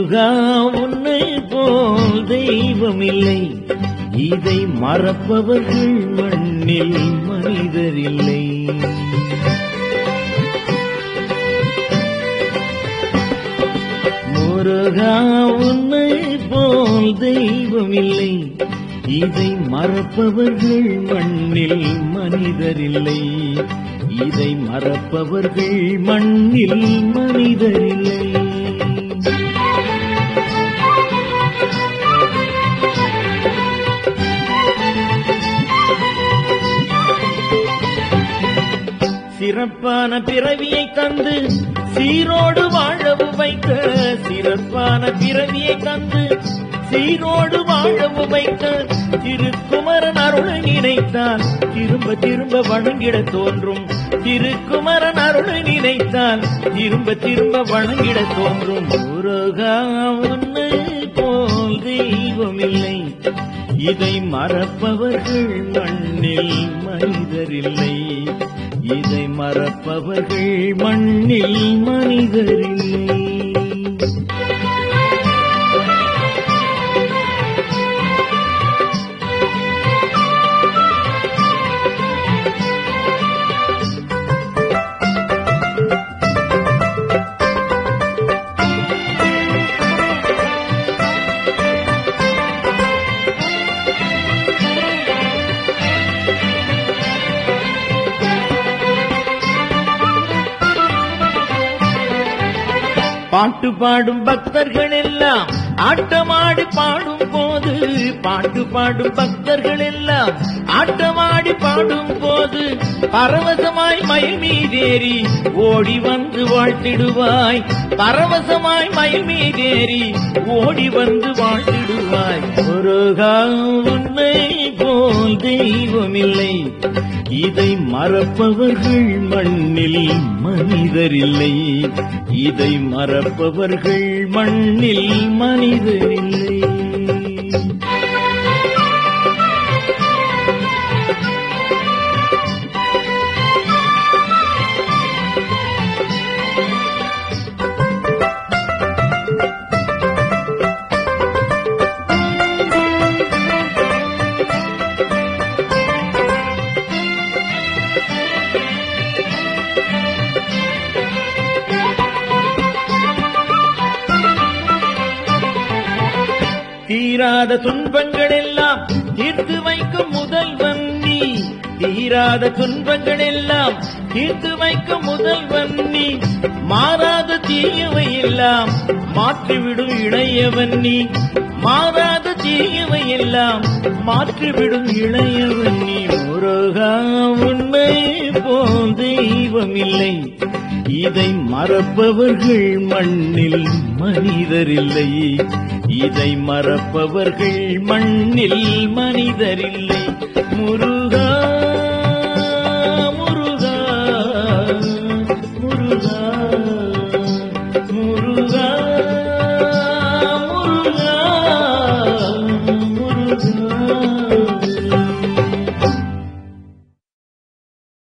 முருகா உன்னை போல் தெய்வமில்லை, இதை மறப்பவர்கள் மண்ணில் மனிதரில்லை. முருகா உன்னை போல் தெய்வமில்லை, இதை மறப்பவர்கள் மண்ணில் மனிதரில்லை. இதை மறப்பவர்கள் மண்ணில் மனிதரில்லை. சிறப்பான பிறவியை தந்து சீரோடு வாழவும் வைத்த, சிறப்பான பிறவியை தந்து சீரோடு வாழவும் வைத்த திருக்குமரன் அருளை நினைத்தால் திரும்ப திரும்ப வணங்கிட தோன்றும். திருக்குமரன் அருளை நினைத்தால் திரும்ப திரும்ப வணங்கிட தோன்றும். முருகா உன்னை போல் தெய்வமில்லை, இதை மறப்பவர்கள் மண்ணில் மனிதரில்லை. இதை மறப்பவர்கள் மண்ணில் மனிதரில்லை. பாட்டு பாடும் பக்தர்கள் எல்லாம் ஆட்டமாடி பாடும் போது, பாட்டு பாடும் பக்தர்கள் எல்லாம் ஆட்டமாடி பாடும் போது பரவசமாய் மயில் மீதேறி ஓடி வந்து வாழ்த்திடுவாய். பரவசமாய் மயில் மீதேறி ஓடி வந்து வாழ்த்திடுவாய். முருகா உன்னை போல் தெய்வமில்லை, இதை மறப்பவர்கள் மண்ணில் மனிதரில்லை. இதை மறப்பவர்கள் மண்ணில் மனிதரில்லை. தீராத துன்பங்கள் எல்லாம் தீர்த்து வைக்கும் முதல்வன் நீ. தீராத துன்பங்கள் எல்லாம் தீர்த்து வைக்கும் முதல்வன் நீ. மாறாத தீயவை எல்லாம் மாற்றிவிடும் இளையவன் நீ. மாறாத தீயவை எல்லாம் மாற்றிவிடும் இளையவன் நீ. முருகா உன்னை போல் தெய்வமில்லை, இதை மறப்பவர்கள் மண்ணில் மனிதரில்லை. இதை மறப்பவர்கள் மண்ணில் மனிதரில்லை. முருகா முருகா முருகா முருகா முருகா முருகா.